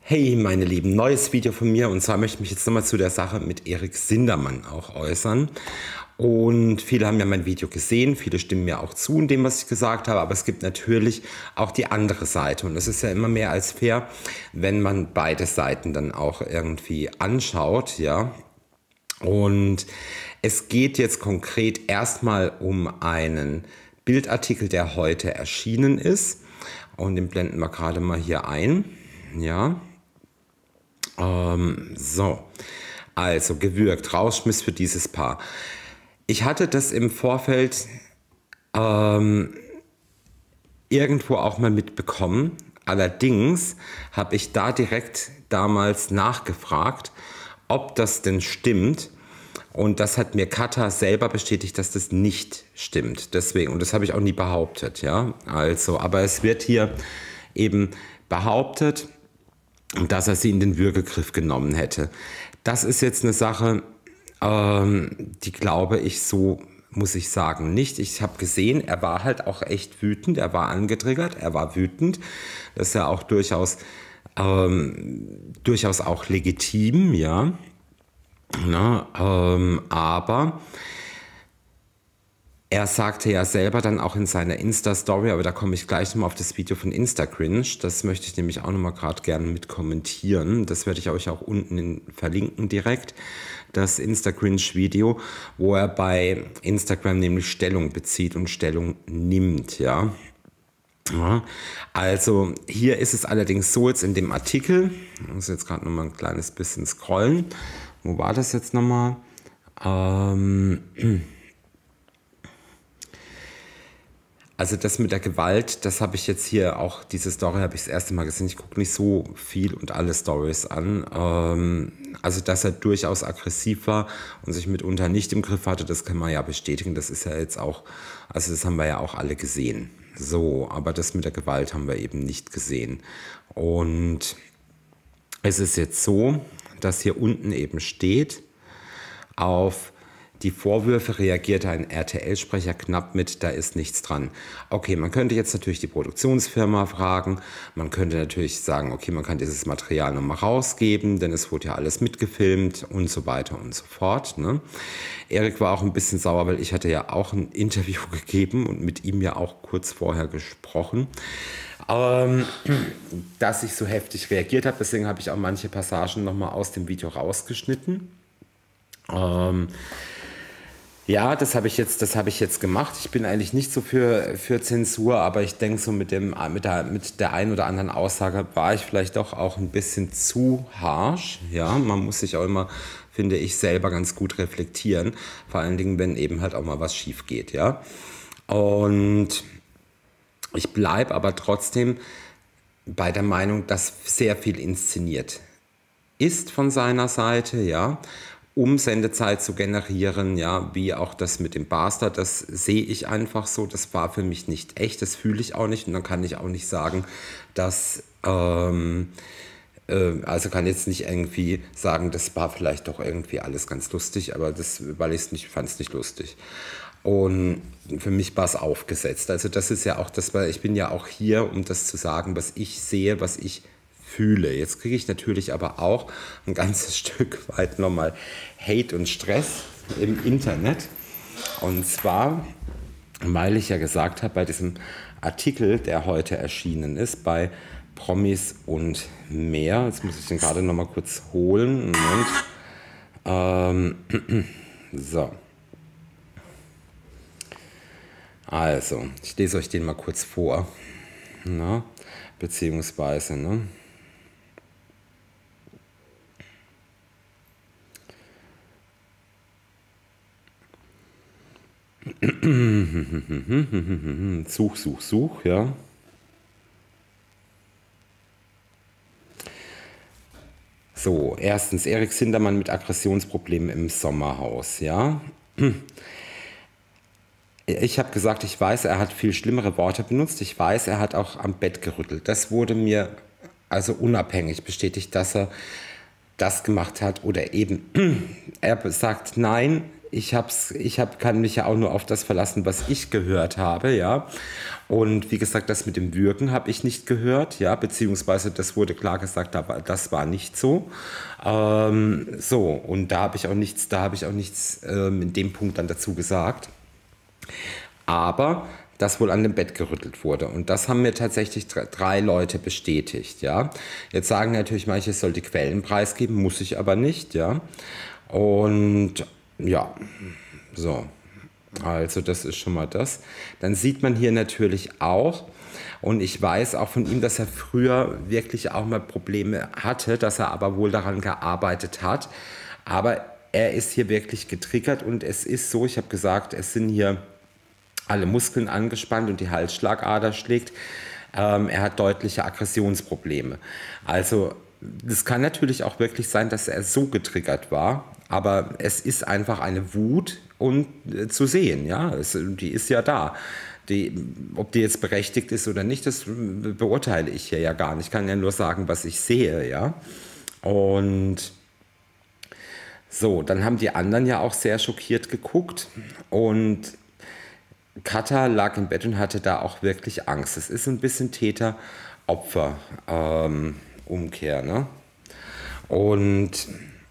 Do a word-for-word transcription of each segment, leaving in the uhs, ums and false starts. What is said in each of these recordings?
Hey meine Lieben, neues Video von mir, und zwar möchte ich mich jetzt nochmal zu der Sache mit Erik Sindermann auch äußern. Und viele haben ja mein Video gesehen, viele stimmen mir auch zu in dem, was ich gesagt habe, aber es gibt natürlich auch die andere Seite, und es ist ja immer mehr als fair, wenn man beide Seiten dann auch irgendwie anschaut, ja. Und es geht jetzt konkret erstmal um einen Bildartikel, der heute erschienen ist, und den blenden wir gerade mal hier ein, ja. Ähm, so, also gewürgt, Rausschmiss für dieses Paar. Ich hatte das im Vorfeld ähm, irgendwo auch mal mitbekommen. Allerdings habe ich da direkt damals nachgefragt, ob das denn stimmt. Und das hat mir Katha selber bestätigt, dass das nicht stimmt. Deswegen, und das habe ich auch nie behauptet, ja. Also, aber es wird hier eben behauptet, dass er sie in den Würgegriff genommen hätte. Das ist jetzt eine Sache, ähm, die glaube ich so, muss ich sagen, nicht. Ich habe gesehen, er war halt auch echt wütend, er war angetriggert, er war wütend. Das ist ja auch durchaus, ähm, durchaus auch legitim, ja. Na, ähm, aber er sagte ja selber dann auch in seiner Insta-Story, aber da komme ich gleich nochmal auf das Video von Instacringe, das möchte ich nämlich auch nochmal gerade gerne mit kommentieren, das werde ich euch auch unten in, verlinken direkt, das Instacringe-Video, wo er bei Instagram nämlich Stellung bezieht und Stellung nimmt, ja. Ja, also hier ist es allerdings so, jetzt in dem Artikel, ich muss jetzt gerade nochmal ein kleines bisschen scrollen, wo war das jetzt nochmal? Ähm... Also das mit der Gewalt, das habe ich jetzt hier auch, diese Story habe ich das erste Mal gesehen. Ich gucke nicht so viel und alle Stories an. Ähm, also dass er durchaus aggressiv war und sich mitunter nicht im Griff hatte, das kann man ja bestätigen. Das ist ja jetzt auch, also das haben wir ja auch alle gesehen. So, aber das mit der Gewalt haben wir eben nicht gesehen. Und es ist jetzt so, dass hier unten eben steht, auf die Vorwürfe reagierte ein R T L-Sprecher knapp mit, da ist nichts dran. Okay, man könnte jetzt natürlich die Produktionsfirma fragen, man könnte natürlich sagen, okay, man kann dieses Material nochmal rausgeben, denn es wurde ja alles mitgefilmt und so weiter und so fort. Ne? Erik war auch ein bisschen sauer, weil ich hatte ja auch ein Interview gegeben und mit ihm ja auch kurz vorher gesprochen, ähm, dass ich so heftig reagiert habe. Deswegen habe ich auch manche Passagen nochmal aus dem Video rausgeschnitten. Ähm, Ja, das habe ich jetzt, das habe ich jetzt gemacht. Ich bin eigentlich nicht so für, für Zensur, aber ich denke so mit dem, mit der, mit der einen oder anderen Aussage war ich vielleicht doch auch ein bisschen zu harsh. Ja, man muss sich auch immer, finde ich, selber ganz gut reflektieren. Vor allen Dingen, wenn eben halt auch mal was schief geht, ja. Und ich bleibe aber trotzdem bei der Meinung, dass sehr viel inszeniert ist von seiner Seite, ja, um Sendezeit zu generieren, ja, wie auch das mit dem Bastard, das sehe ich einfach so, das war für mich nicht echt, das fühle ich auch nicht, und dann kann ich auch nicht sagen, dass, ähm, äh, also kann jetzt nicht irgendwie sagen, das war vielleicht doch irgendwie alles ganz lustig, aber das, weil ich es nicht, fand es nicht lustig. Und für mich war es aufgesetzt, also das ist ja auch das, weil ich bin ja auch hier, um das zu sagen, was ich sehe, was ich fühle. Jetzt kriege ich natürlich aber auch ein ganzes Stück weit nochmal Hate und Stress im Internet. Und zwar, weil ich ja gesagt habe, bei diesem Artikel, der heute erschienen ist, bei Promis und mehr, jetzt muss ich den gerade nochmal kurz holen. Moment. Ähm, so. Also, ich lese euch den mal kurz vor. Na, beziehungsweise, ne? Such, such, such, ja. So, erstens, Erik Sindermann mit Aggressionsproblemen im Sommerhaus, ja. Ich habe gesagt, ich weiß, er hat viel schlimmere Worte benutzt. Ich weiß, er hat auch am Bett gerüttelt. Das wurde mir also unabhängig bestätigt, dass er das gemacht hat oder eben, er sagt, nein, ich hab's, ich hab, kann mich ja auch nur auf das verlassen, was ich gehört habe, ja. Und wie gesagt, das mit dem Würgen habe ich nicht gehört, ja, beziehungsweise das wurde klar gesagt, das war nicht so. Ähm, so, und da habe ich auch nichts, da habe ich auch nichts ähm, in dem Punkt dann dazu gesagt. Aber das wohl an dem Bett gerüttelt wurde. Und das haben mir tatsächlich drei Leute bestätigt, ja. Jetzt sagen natürlich manche, es soll die Quellen preisgeben, muss ich aber nicht, ja. Und ja, so. Also das ist schon mal das. Dann sieht man hier natürlich auch, und ich weiß auch von ihm, dass er früher wirklich auch mal Probleme hatte, dass er aber wohl daran gearbeitet hat. Aber er ist hier wirklich getriggert und es ist so, ich habe gesagt, es sind hier alle Muskeln angespannt und die Halsschlagader schlägt. Ähm, er hat deutliche Aggressionsprobleme. Also das kann natürlich auch wirklich sein, dass er so getriggert war, aber es ist einfach eine Wut und äh, zu sehen, ja, es, die ist ja da. Die, ob die jetzt berechtigt ist oder nicht, das beurteile ich hier ja gar nicht. Ich kann ja nur sagen, was ich sehe, ja. Und so, dann haben die anderen ja auch sehr schockiert geguckt und Katha lag im Bett und hatte da auch wirklich Angst. Es ist ein bisschen Täter-Opfer-Umkehr, ähm, ne? Und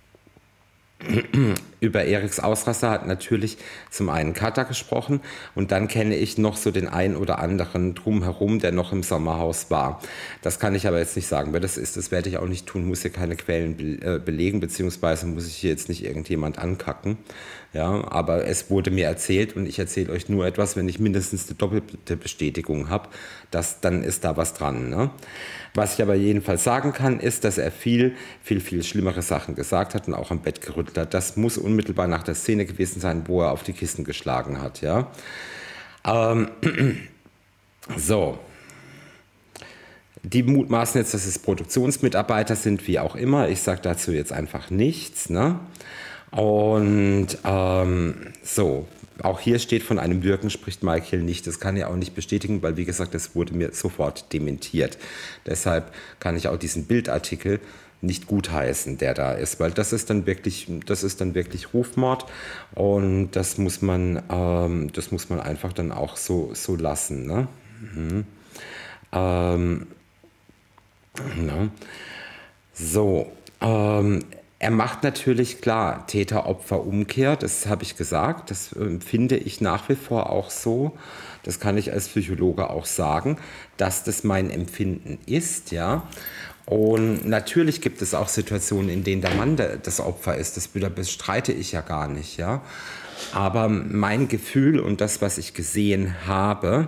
über Eriks Ausraster hat natürlich zum einen Katha gesprochen und dann kenne ich noch so den einen oder anderen drumherum, der noch im Sommerhaus war. Das kann ich aber jetzt nicht sagen, wer das ist, das werde ich auch nicht tun, muss hier keine Quellen be äh, belegen, beziehungsweise muss ich hier jetzt nicht irgendjemand ankacken. Ja, aber es wurde mir erzählt und ich erzähle euch nur etwas, wenn ich mindestens eine doppelte Bestätigung habe, dass, dann ist da was dran, ne? Was ich aber jedenfalls sagen kann, ist, dass er viel, viel, viel schlimmere Sachen gesagt hat und auch am Bett gerüttelt hat. Das muss unmittelbar nach der Szene gewesen sein, wo er auf die Kisten geschlagen hat, ja. Ähm, so. Die mutmaßen jetzt, dass es Produktionsmitarbeiter sind, wie auch immer. Ich sage dazu jetzt einfach nichts, ne? Und ähm, so, auch hier steht von einem Würgen, spricht Michael nicht. Das kann er auch nicht bestätigen, weil wie gesagt, das wurde mir sofort dementiert. Deshalb kann ich auch diesen Bildartikel nicht gutheißen, der da ist, weil das ist dann wirklich, das ist dann wirklich Rufmord und das muss man, ähm, das muss man einfach dann auch so, so lassen, ne? Mhm. Ähm, ja. So, ähm, er macht natürlich klar Täter-Opfer-Umkehr, das habe ich gesagt, das äh, finde ich nach wie vor auch so, das kann ich als Psychologe auch sagen, dass das mein Empfinden ist, ja. Und natürlich gibt es auch Situationen, in denen der Mann das Opfer ist, das bestreite ich ja gar nicht, ja. Aber mein Gefühl und das, was ich gesehen habe,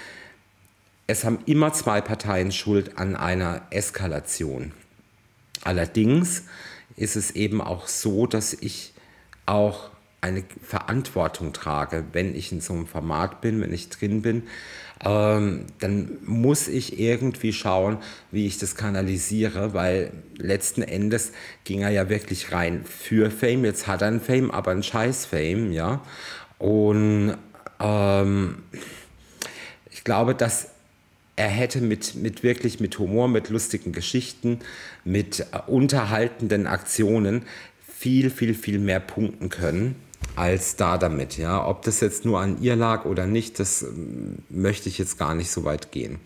es haben immer zwei Parteien Schuld an einer Eskalation. Allerdings ist es eben auch so, dass ich auch eine Verantwortung trage, wenn ich in so einem Format bin, wenn ich drin bin, ähm, dann muss ich irgendwie schauen, wie ich das kanalisiere, weil letzten Endes ging er ja wirklich rein für Fame. Jetzt hat er ein Fame, aber ein scheiß Fame, ja. Und ähm, ich glaube, dass er hätte mit, mit wirklich mit Humor, mit lustigen Geschichten, mit äh, unterhaltenden Aktionen viel, viel, viel mehr punkten können als da damit. Ja? Ob das jetzt nur an ihr lag oder nicht, das ähm, möchte ich jetzt gar nicht so weit gehen.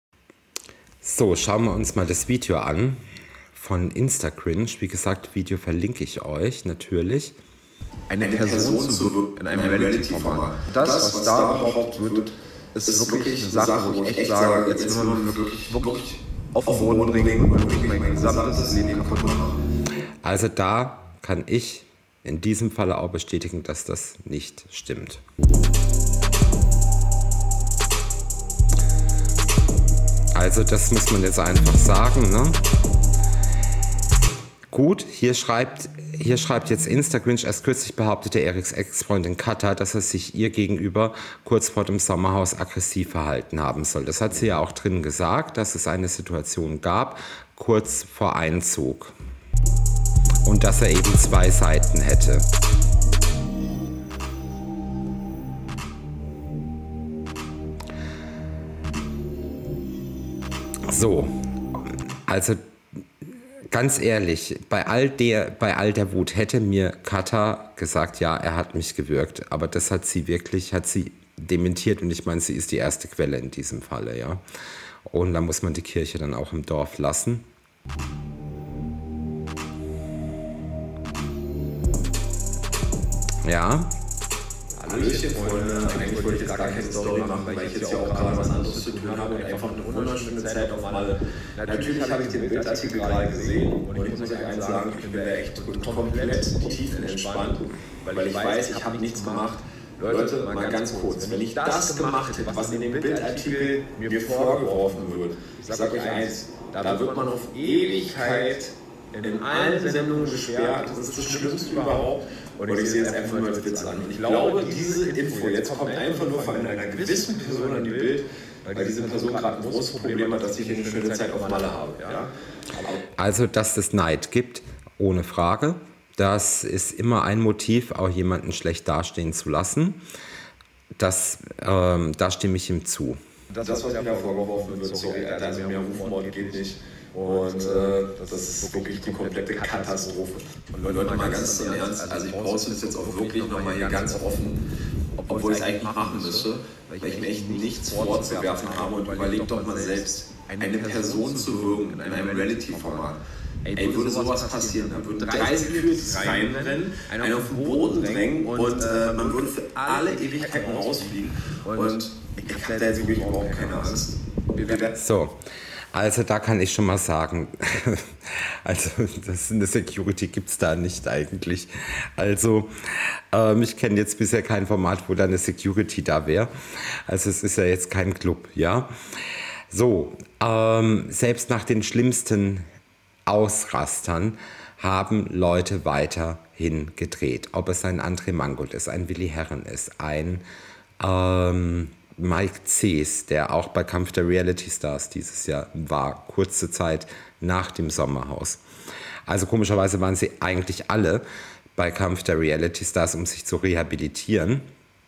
So, schauen wir uns mal das Video an von Instacringe. Wie gesagt, Video verlinke ich euch natürlich. Eine Person zu wirken in einem Reality-Format. Das, was da behauptet wird, ist wirklich eine Sache, wo ich echt sage, jetzt will man wirklich, wirklich auf den Boden bringen und wirklich mein gesamtes Leben kaputt machen. Also da kann ich in diesem Falle auch bestätigen, dass das nicht stimmt. Also das muss man jetzt einfach sagen, ne? Gut, hier schreibt, hier schreibt jetzt Instagrinch, erst kürzlich behauptete Eriks Ex-Freundin Katha, dass er sich ihr gegenüber kurz vor dem Sommerhaus aggressiv verhalten haben soll. Das hat sie ja auch drin gesagt, dass es eine Situation gab, kurz vor Einzug. Und dass er eben zwei Seiten hätte. So, also ganz ehrlich, bei all der, bei all der Wut hätte mir Katha gesagt, ja, er hat mich gewürgt. Aber das hat sie wirklich, hat sie dementiert. Und ich meine, sie ist die erste Quelle in diesem Falle, ja. Und da muss man die Kirche dann auch im Dorf lassen. Ja. Hallöchen, Freunde. Eigentlich wollte ich jetzt gar keine Story machen, weil ich jetzt ja auch gerade was anderes zu tun habe und einfach eine wunderschöne Zeit auf Malle. Natürlich habe ich den Bildartikel gerade gesehen und ich muss euch eins sagen, ich bin da echt komplett tief entspannt, weil ich weiß, ich habe nichts gemacht. Leute, mal ganz kurz, wenn ich das gemacht hätte, was in dem Bildartikel mir vorgeworfen wird, ich sage euch eins, da wird man auf Ewigkeit in allen Sendungen gesperrt, das ist das Schlimmste überhaupt. Und ich sehe es einfach nur als Witz an. Und ich glaube, diese Info jetzt kommt einfach nur von einer gewissen Person an die Bild, weil diese Person gerade ein großes Problem hat, dass ich eine schöne Zeit auf Malle habe. Ja? Also, dass es Neid gibt, ohne Frage. Das ist immer ein Motiv, auch jemanden schlecht dastehen zu lassen. Das, ähm, da stimme ich ihm zu. Das, was mir vorgeworfen wird, sorry, also mehr Rufmord geht nicht. Und äh, das ist wirklich die komplette Katastrophe. Und Leute, mal ganz im Ernst, also ich poste das jetzt auch wirklich nochmal hier ganz offen, obwohl ich es eigentlich machen müsste, weil ich mir echt nichts vorzuwerfen habe. Und überlegt doch mal selbst, eine Person zu würgen in einem Reality-Format. Ey, würde sowas passieren, dann würden drei Securities reinrennen, einen auf den Boden drängen und äh, man würde für alle Ewigkeiten rausfliegen. Und ich habe da jetzt wirklich überhaupt keine Angst. So. Also da kann ich schon mal sagen, also das, eine Security gibt es da nicht eigentlich. Also ähm, ich kenne jetzt bisher kein Format, wo da eine Security da wäre. Also es ist ja jetzt kein Club, ja. So, ähm, selbst nach den schlimmsten Ausrastern haben Leute weiterhin gedreht. Ob es ein André Mangold ist, ein Willi Herren ist, ein ähm, Mike Cees, der auch bei Kampf der Reality Stars dieses Jahr war, kurze Zeit nach dem Sommerhaus. Also komischerweise waren sie eigentlich alle bei Kampf der Reality Stars, um sich zu rehabilitieren.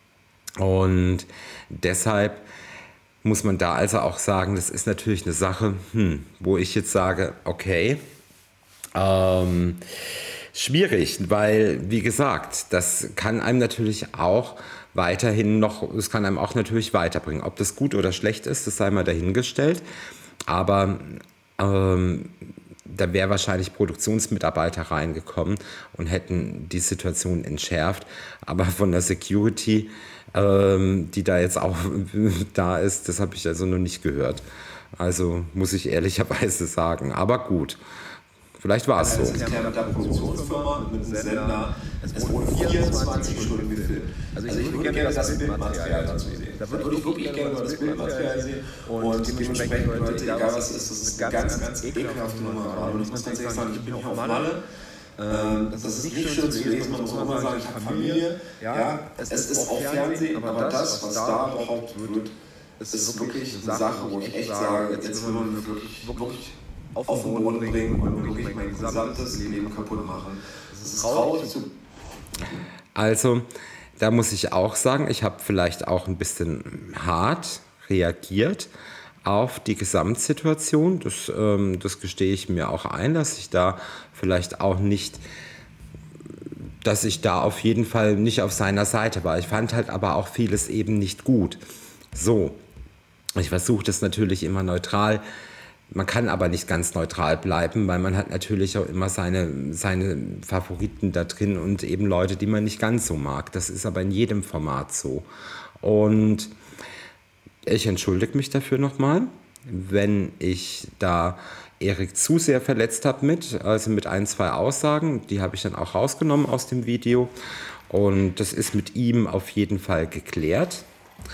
Und deshalb muss man da also auch sagen, das ist natürlich eine Sache, hm, wo ich jetzt sage, okay, ähm, schwierig, weil, wie gesagt, das kann einem natürlich auch weiterhin noch, es kann einem auch natürlich weiterbringen. Ob das gut oder schlecht ist, das sei mal dahingestellt. Aber ähm, da wäre wahrscheinlich Produktionsmitarbeiter reingekommen und hätten die Situation entschärft. Aber von der Security, ähm, die da jetzt auch da ist, das habe ich also noch nicht gehört. Also muss ich ehrlicherweise sagen. Aber gut. Vielleicht war es so. Es ist ja mit der Produktionsfirma, mit dem Sender. Es wurde vierundzwanzig Stunden gefilmt. Also ich würde gerne das Bildmaterial dazu sehen. Da würde ich wirklich gerne das Bildmaterial sehen. Und dementsprechend, Leute, egal was es ist, das ist eine ganz, ganz ekelhafte Nummer gerade. Und ich muss ganz ehrlich sagen, ich bin auch auf Malle. Ähm, das ist nicht schön zu lesen, man muss immer sagen, ich habe Familie. Ja, es ist auch Fernsehen, aber das, was da behauptet wird, ist wirklich eine Sache, wo ich echt sage, jetzt will man wirklich, wirklich auf den Boden bringen und wirklich mein gesamtes Leben kaputt machen. Das ist traurig zu. Also, da muss ich auch sagen, ich habe vielleicht auch ein bisschen hart reagiert auf die Gesamtsituation. Das, ähm, das gestehe ich mir auch ein, dass ich da vielleicht auch nicht, dass ich da auf jeden Fall nicht auf seiner Seite war. Ich fand halt aber auch vieles eben nicht gut. So, ich versuche das natürlich immer neutral. Man kann aber nicht ganz neutral bleiben, weil man hat natürlich auch immer seine, seine Favoriten da drin und eben Leute, die man nicht ganz so mag. Das ist aber in jedem Format so. Und ich entschuldige mich dafür nochmal, wenn ich da Erik zu sehr verletzt habe mit, also mit ein, zwei Aussagen. Die habe ich dann auch rausgenommen aus dem Video. Und das ist mit ihm auf jeden Fall geklärt.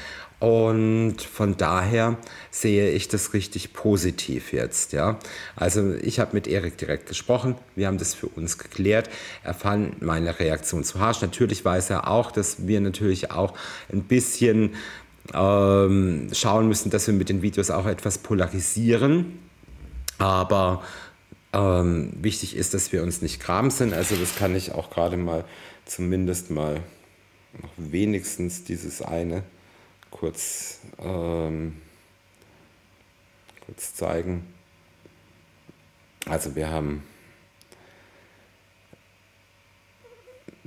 Und von daher sehe ich das richtig positiv jetzt, ja. Also ich habe mit Erik direkt gesprochen, wir haben das für uns geklärt. Er fand meine Reaktion zu harsch. Natürlich weiß er auch, dass wir natürlich auch ein bisschen ähm, schauen müssen, dass wir mit den Videos auch etwas polarisieren. Aber ähm, wichtig ist, dass wir uns nicht gram sind. Also das kann ich auch gerade mal zumindest mal noch wenigstens dieses eine kurz, ähm, kurz zeigen. Also wir haben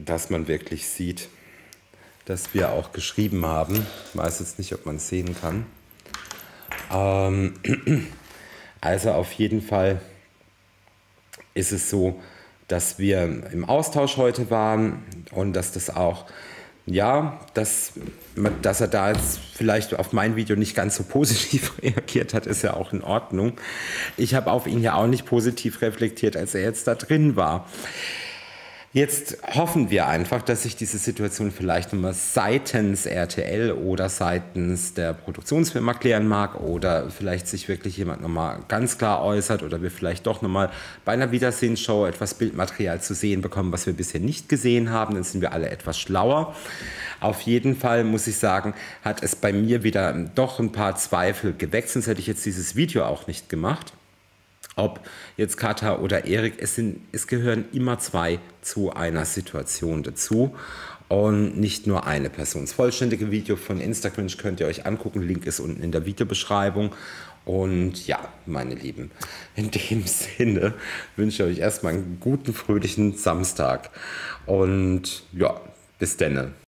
dass man wirklich sieht, dass wir auch geschrieben haben. Ich weiß jetzt nicht, ob man es sehen kann. Ähm, also auf jeden Fall ist es so, dass wir im Austausch heute waren und dass das auch, ja, dass, dass er da jetzt vielleicht auf mein Video nicht ganz so positiv reagiert hat, ist ja auch in Ordnung. Ich habe auf ihn ja auch nicht positiv reflektiert, als er jetzt da drin war. Jetzt hoffen wir einfach, dass sich diese Situation vielleicht nochmal seitens R T L oder seitens der Produktionsfirma klären mag oder vielleicht sich wirklich jemand nochmal ganz klar äußert oder wir vielleicht doch nochmal bei einer Wiedersehensshow etwas Bildmaterial zu sehen bekommen, was wir bisher nicht gesehen haben. Dann sind wir alle etwas schlauer. Auf jeden Fall muss ich sagen, hat es bei mir wieder doch ein paar Zweifel geweckt, sonst hätte ich jetzt dieses Video auch nicht gemacht. Ob jetzt Katha oder Erik, es, sind, es gehören immer zwei zu einer Situation dazu und nicht nur eine Person. Das vollständige Video von Instacringe könnt ihr euch angucken, Link ist unten in der Videobeschreibung. Und ja, meine Lieben, in dem Sinne wünsche ich euch erstmal einen guten, fröhlichen Samstag und ja, bis denne.